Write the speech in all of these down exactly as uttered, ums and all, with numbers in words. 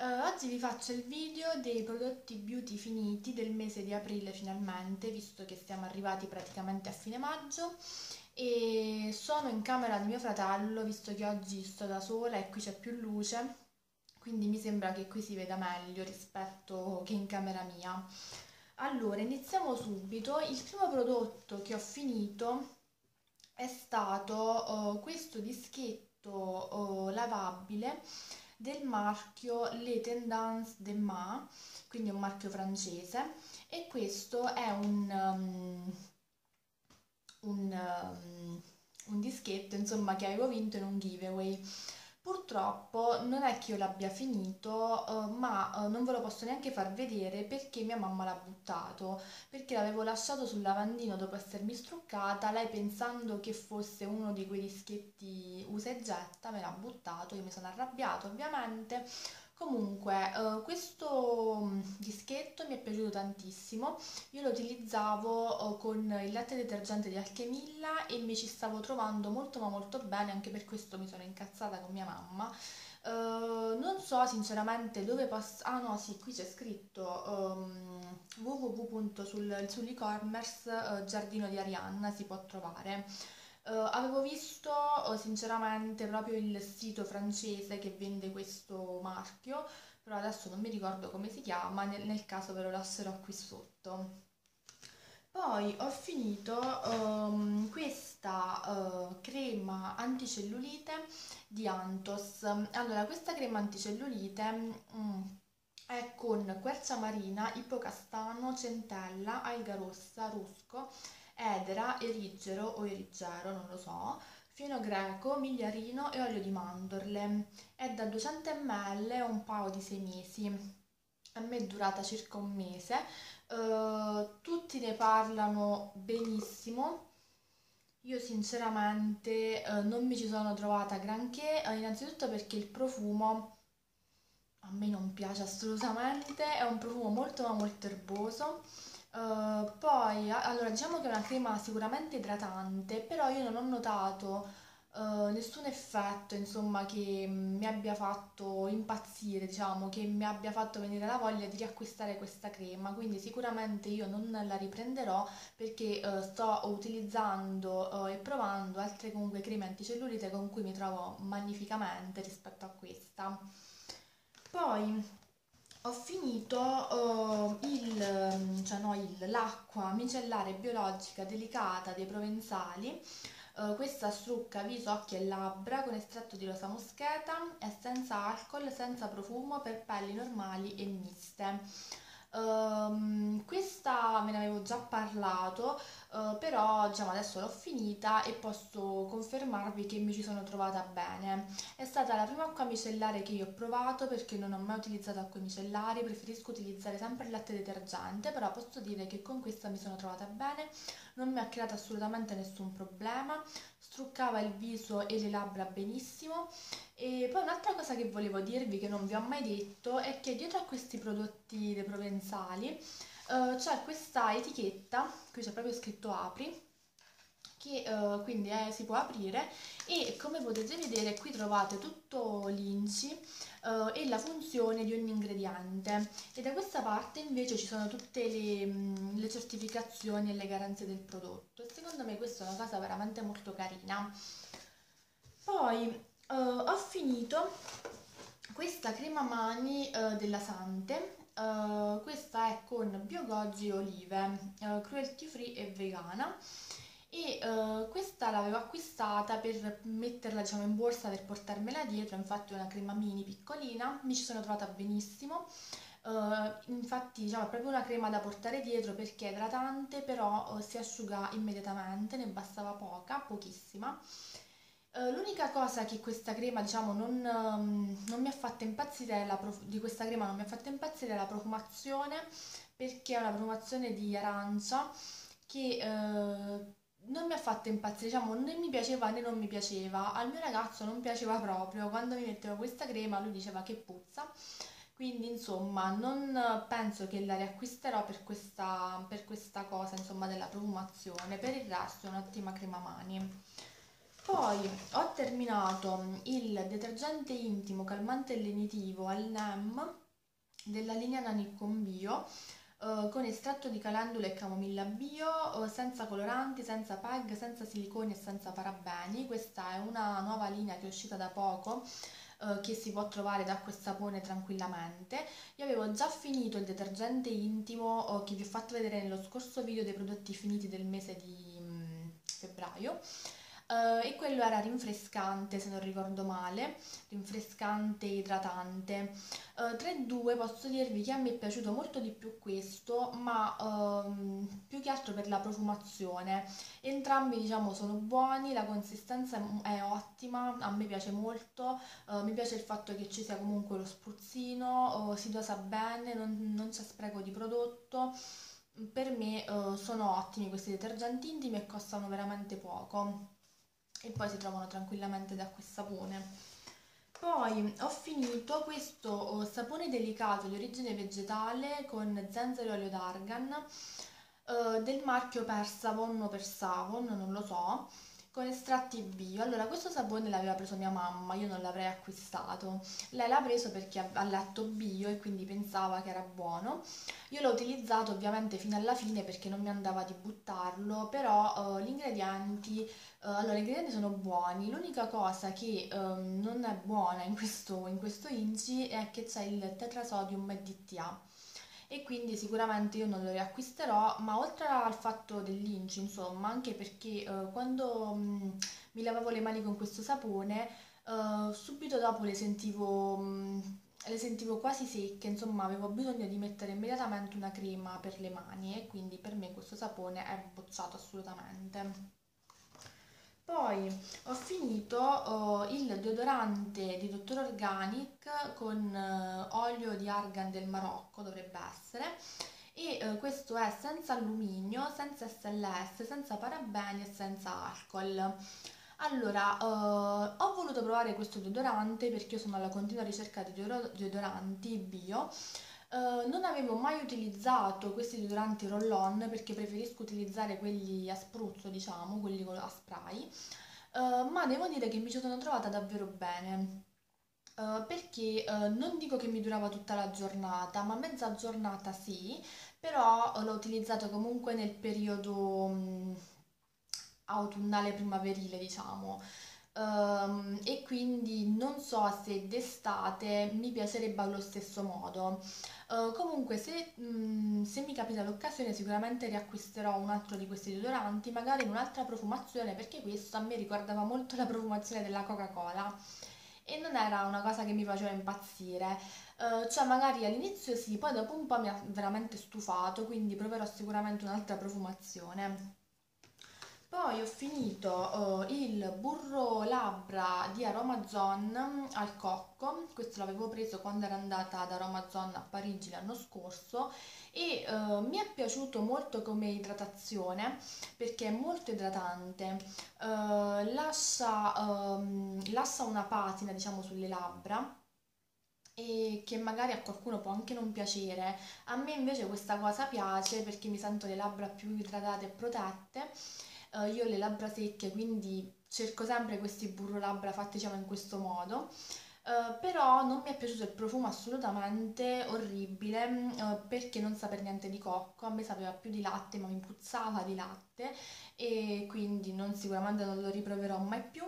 Eh, oggi vi faccio il video dei prodotti beauty finiti del mese di aprile finalmente, visto che siamo arrivati praticamente a fine maggio e sono in camera di mio fratello, visto che oggi sto da sola e qui c'è più luce, quindi mi sembra che qui si veda meglio rispetto che in camera mia. Allora, iniziamo subito. Il primo prodotto che ho finito è stato eh, questo dischetto eh, lavabile del marchio Les Tendances de Ma, quindi un marchio francese, e questo è un, um, un, um, un dischetto insomma che avevo vinto in un giveaway. Purtroppo non è che io l'abbia finito, eh, ma eh, non ve lo posso neanche far vedere perché mia mamma l'ha buttato, perché l'avevo lasciato sul lavandino dopo essermi struccata, lei pensando che fosse uno di quei dischetti usa e getta, me l'ha buttato, io mi sono arrabbiata ovviamente. Comunque, eh, questo mm, dischetto mi è piaciuto tantissimo, io lo utilizzavo eh, con il latte detergente di Alchemilla e mi ci stavo trovando molto ma molto bene, anche per questo mi sono incazzata con mia mamma. Eh, non so sinceramente dove passa. Ah no, sì, qui c'è scritto um, w w w punto sul- sull'e-commerce eh, Giardino di Arianna si può trovare. Eh, avevo visto eh, sinceramente proprio il sito francese che vende questo marchio, però adesso non mi ricordo come si chiama, nel, nel caso ve lo lascerò qui sotto. Poi ho finito ehm, questa eh, crema anticellulite di Anthos. Allora, questa crema anticellulite mm, è con quercia marina, ippocastano, centella, alga rossa, rusco, edera, erigero o erigero, non lo so, fieno greco, migliarino e olio di mandorle. È da duecento millilitri, un paio di sei mesi. A me è durata circa un mese. Eh, tutti ne parlano benissimo. Io sinceramente eh, non mi ci sono trovata granché, eh, innanzitutto perché il profumo a me non piace assolutamente, è un profumo molto ma molto erboso. Eh, poi, a- allora, diciamo che è una crema sicuramente idratante, però io non ho notato eh, nessun effetto, insomma, che mm, mi abbia fatto impazzire, diciamo, che mi abbia fatto venire la voglia di riacquistare questa crema, quindi sicuramente io non la riprenderò perché eh, sto utilizzando eh, e provando altre comunque creme anticellulite con cui mi trovo magnificamente rispetto a questa. Poi ho finito eh, il, ehm, cioè no, il- l'acqua micellare biologica delicata dei Provenzali. Eh, questa strucca viso, occhi e labbra con estratto di rosa moscheta, è senza alcol, senza profumo, per pelli normali e miste. Ehm, questa me ne avevo già parlato, eh, però diciamo adesso l'ho finita e posso confermarvi che mi ci sono trovata bene. È stata la prima acqua micellare che io ho provato perché non ho mai utilizzato acque micellari, preferisco utilizzare sempre il latte detergente, però posso dire che con questa mi sono trovata bene, non mi ha creato assolutamente nessun problema, struccava il viso e le labbra benissimo. E poi un'altra cosa che volevo dirvi che non vi ho mai detto è che dietro a questi prodotti dei provenzali eh, c'è questa etichetta, qui c'è proprio scritto apri, che eh, quindi è- si può aprire e come potete vedere qui trovate tutto l'inci eh, e la funzione di ogni ingrediente e da questa parte invece ci sono tutte le, mm, le certificazioni e le garanzie del prodotto e secondo me questa è una cosa veramente molto carina. Poi eh, ho finito questa crema mani eh, della Sante. Eh, questa è con biogoji e olive, eh, cruelty free e vegana e eh, questa l'avevo acquistata per metterla diciamo in borsa per portarmela dietro, infatti è una crema mini piccolina, mi ci sono trovata benissimo. Eh, infatti diciamo è proprio una crema da portare dietro perché è idratante però eh, si asciuga immediatamente, ne bastava poca, pochissima. Eh, l'unica cosa che questa crema, diciamo, non, ehm, non mi ha fatto impazzire è la prof- di questa crema non mi ha fatto impazzire la profumazione perché è una profumazione di arancia che eh, non mi ha fatto impazzire, diciamo, né mi piaceva né non mi piaceva. Al mio ragazzo non piaceva proprio, quando mi mettevo questa crema lui diceva che puzza. Quindi, insomma, non penso che la riacquisterò per questa, per questa cosa, insomma, della profumazione. Per il resto è un'ottima crema mani. Poi ho terminato il detergente intimo calmante e lenitivo al NEM della linea Nanicon Bio, eh, con estratto di calendula e camomilla bio, eh, senza coloranti, senza P E G, senza siliconi e senza parabeni. Questa è una nuova linea che è uscita da poco, eh, che si può trovare da acqua e sapone tranquillamente. Io avevo già finito il detergente intimo, eh, che vi ho fatto vedere nello scorso video dei prodotti finiti del mese di mm, febbraio. Uh, e quello era rinfrescante, se non ricordo male, rinfrescante e idratante. Uh, tra i due posso dirvi che a me è piaciuto molto di più questo, ma um, più che altro per la profumazione. Entrambi, diciamo, sono buoni, la consistenza è, è ottima, a me piace molto, uh, mi piace il fatto che ci sia comunque lo spruzzino, uh, si dosa bene, non, non c'è spreco di prodotto. Per me uh, sono ottimi questi detergenti intimi e costano veramente poco e poi si trovano tranquillamente da acqua e sapone. Poi ho finito questo oh, sapone delicato di origine vegetale con zenzero e olio d'argan, eh, del marchio Persavon o Persavon, non lo so, con estratti bio. Allora, questo sapone l'aveva preso mia mamma, io non l'avrei acquistato. Lei l'ha preso perché ha ha letto bio e quindi pensava che era buono. Io l'ho utilizzato ovviamente fino alla fine perché non mi andava di buttarlo, però eh, gli ingredienti, eh, allora, gli ingredienti sono buoni. L'unica cosa che ehm, non è buona in questo, in questo Inci è che c'è il tetrasodium D T A e quindi sicuramente io non lo riacquisterò, ma oltre al fatto dell'Inci, insomma, anche perché eh, quando mh, mi lavavo le mani con questo sapone, eh, subito dopo le sentivo, mh, le sentivo quasi secche, insomma, avevo bisogno di mettere immediatamente una crema per le mani e quindi per me questo sapone è bocciato assolutamente. Poi ho finito oh, il deodorante di Dottor Organic con eh, olio di argan del Marocco, dovrebbe essere, e eh, questo è senza alluminio, senza S L S, senza parabeni e senza alcol. Allora, eh, ho voluto provare questo deodorante perché io sono alla continua ricerca di deodor- deodoranti bio. Eh, non avevo mai utilizzato questi deodoranti roll-on perché preferisco utilizzare quelli a spruzzo, diciamo, quelli con- a spray. Eh, ma devo dire che mi ci sono trovata davvero bene. Eh, perché eh, non dico che mi durava tutta la giornata, ma mezza giornata sì, però eh, l'ho utilizzato comunque nel periodo mh, autunnale primaverile, diciamo. Ehm, e quindi non so se d'estate mi piacerebbe allo stesso modo. Eh, comunque, se, mh, se mi capita l'occasione, sicuramente riacquisterò un altro di questi deodoranti, magari in un'altra profumazione, perché questo a me ricordava molto la profumazione della Coca-Cola e non era una cosa che mi faceva impazzire. Eh, cioè, magari all'inizio sì, poi dopo un po' mi ha veramente stufato, quindi proverò sicuramente un'altra profumazione. Poi ho finito eh, il burro labbra di Aromazone al cocco, questo l'avevo preso quando ero andata ad Aromazone a Parigi l'anno scorso e eh, mi è piaciuto molto come idratazione perché è molto idratante, eh, lascia, ehm, lascia una patina diciamo sulle labbra e che magari a qualcuno può anche non piacere. A me invece questa cosa piace perché mi sento le labbra più idratate e protette. Eh, io ho le labbra secche, quindi cerco sempre questi burro labbra fatti diciamo in questo modo. Eh, però non mi è piaciuto il profumo assolutamente orribile, mm, eh, perché non sa per niente di cocco, a me sapeva più di latte, ma mi puzzava di latte e quindi non, sicuramente non lo riproverò mai più.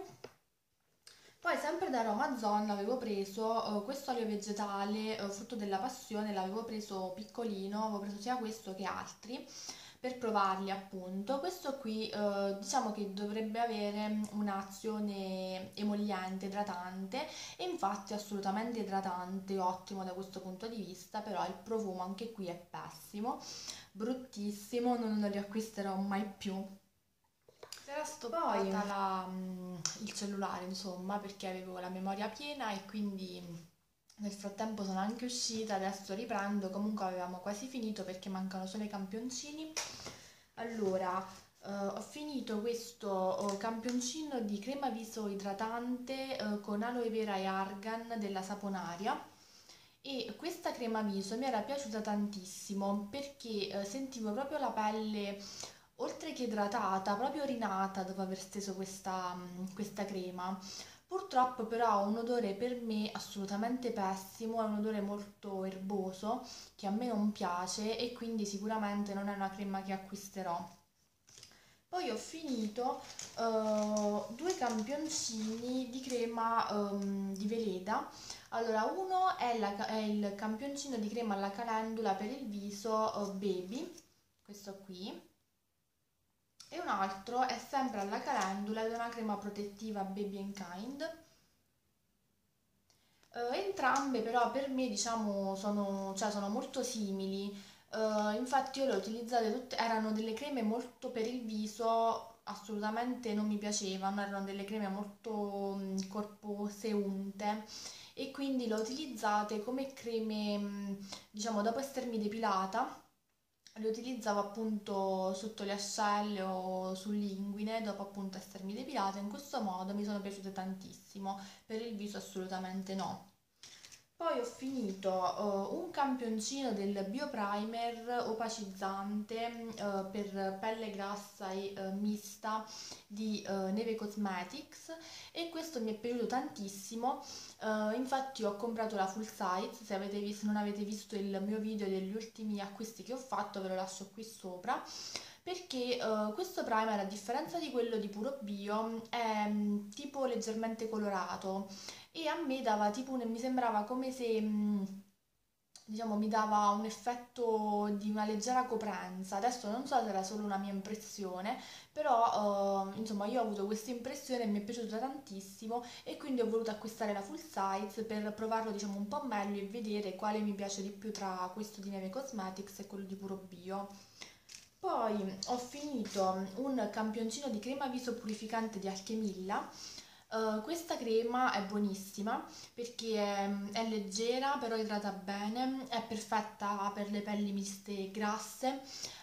Poi sempre da Amazon avevo preso eh, questo olio vegetale, eh, frutto della passione, l'avevo preso piccolino, avevo preso sia questo che altri per provarli appunto. Questo qui eh, diciamo che dovrebbe avere un'azione emolliente, idratante e infatti è assolutamente idratante, ottimo da questo punto di vista, però il profumo anche qui è pessimo, bruttissimo, non lo riacquisterò mai più. Si era Poi, stoppata la, mm, il cellulare, insomma, perché avevo la memoria piena e quindi mm, nel frattempo sono anche uscita, adesso riprendo, comunque avevamo quasi finito perché mancano solo i campioncini. Allora, eh, ho finito questo oh, campioncino di crema viso idratante eh, con aloe vera e argan della Saponaria e questa crema viso mi era piaciuta tantissimo perché eh, sentivo proprio la pelle oltre che idratata, proprio rinata dopo aver steso questa, questa crema. Purtroppo però ha un odore per me assolutamente pessimo, è un odore molto erboso che a me non piace e quindi sicuramente non è una crema che acquisterò. Poi ho finito uh, due campioncini di crema um, di Veleda. Allora, uno è, la, è il campioncino di crema alla calendula per il viso uh, Baby, questo qui, e un altro è sempre alla calendula ed è una crema protettiva Baby and Kind. Uh, entrambe però per me diciamo sono, cioè, sono molto simili. Uh, infatti io le ho utilizzate tutte, erano delle creme molto per il viso, assolutamente non mi piacevano, erano delle creme molto mh, corpose, unte e quindi le ho utilizzate come creme, mh, diciamo dopo essermi depilata, le utilizzavo appunto sotto le ascelle o sull'inguine dopo appunto essermi depilata, in questo modo mi sono piaciute tantissimo, per il viso assolutamente no. Poi ho finito uh, un campioncino del Bioprimer opacizzante uh, per pelle grassa e uh, mista di uh, Neve Cosmetics e questo mi è piaciuto tantissimo. Uh, infatti ho comprato la full size, se avete visto, non avete visto il mio video degli ultimi acquisti che ho fatto ve lo lascio qui sopra, perché uh, questo primer, a differenza di quello di Puro Bio, è um, tipo leggermente colorato e a me dava tipo un, mi sembrava come se mh, diciamo mi dava un effetto di una leggera coprenza. Adesso non so se era solo una mia impressione, però uh, insomma io ho avuto questa impressione e mi è piaciuta tantissimo e quindi ho voluto acquistare la full size per provarlo diciamo un po' meglio e vedere quale mi piace di più tra questo di Neve Cosmetics e quello di Puro Bio. Poi ho finito un campioncino di crema viso purificante di Alchemilla. Uh, questa crema è buonissima perché è, è leggera però idrata bene, è perfetta per le pelli miste e grasse,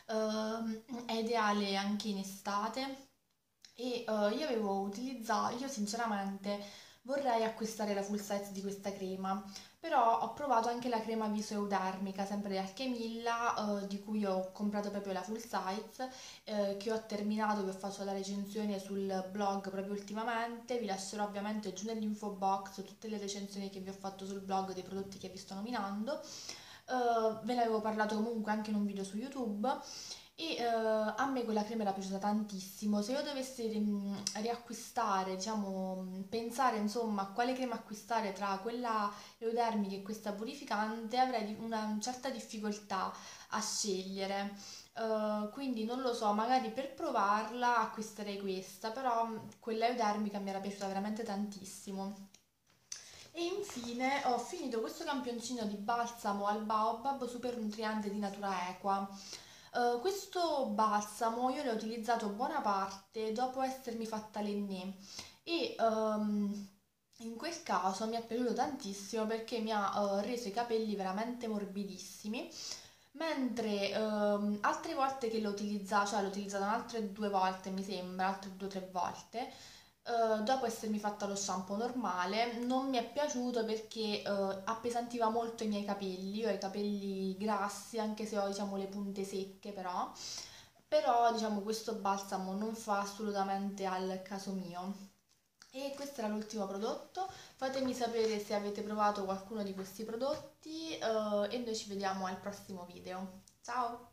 uh, è ideale anche in estate e uh, io avevo utilizzato, io sinceramente vorrei acquistare la full size di questa crema, però ho provato anche la crema viso eudermica, sempre di Alchemilla, eh, di cui ho comprato proprio la full size, eh, che ho terminato, che ho fatto la recensione sul blog proprio ultimamente. Vi lascerò ovviamente giù nell'info box tutte le recensioni che vi ho fatto sul blog dei prodotti che vi sto nominando. Eh, ve ne avevo parlato comunque anche in un video su YouTube e eh, a me quella crema era piaciuta tantissimo. Se io dovessi ri- riacquistare, diciamo, pensare insomma a quale crema acquistare tra quella eudermica e questa purificante, avrei di- una certa difficoltà a scegliere. Eh, quindi non lo so, magari per provarla acquisterei questa, però mh, quella eudermica mi era piaciuta veramente tantissimo. E infine ho finito questo campioncino di balsamo al baobab super nutriente di Natura Equa. Eh, questo balsamo io l'ho utilizzato buona parte dopo essermi fatta l'acné e ehm, in quel caso mi è piaciuto tantissimo perché mi ha eh, reso i capelli veramente morbidissimi, mentre ehm, altre volte che l'ho utilizzato, cioè l'ho utilizzato altre due volte mi sembra, altre due o tre volte, eh, dopo essermi fatta lo shampoo normale, non mi è piaciuto perché eh, appesantiva molto i miei capelli. Io ho i capelli grassi, anche se ho diciamo le punte secche però, però diciamo questo balsamo non fa assolutamente al caso mio. E questo era l'ultimo prodotto. Fatemi sapere se avete provato qualcuno di questi prodotti, eh, e noi ci vediamo al prossimo video. Ciao!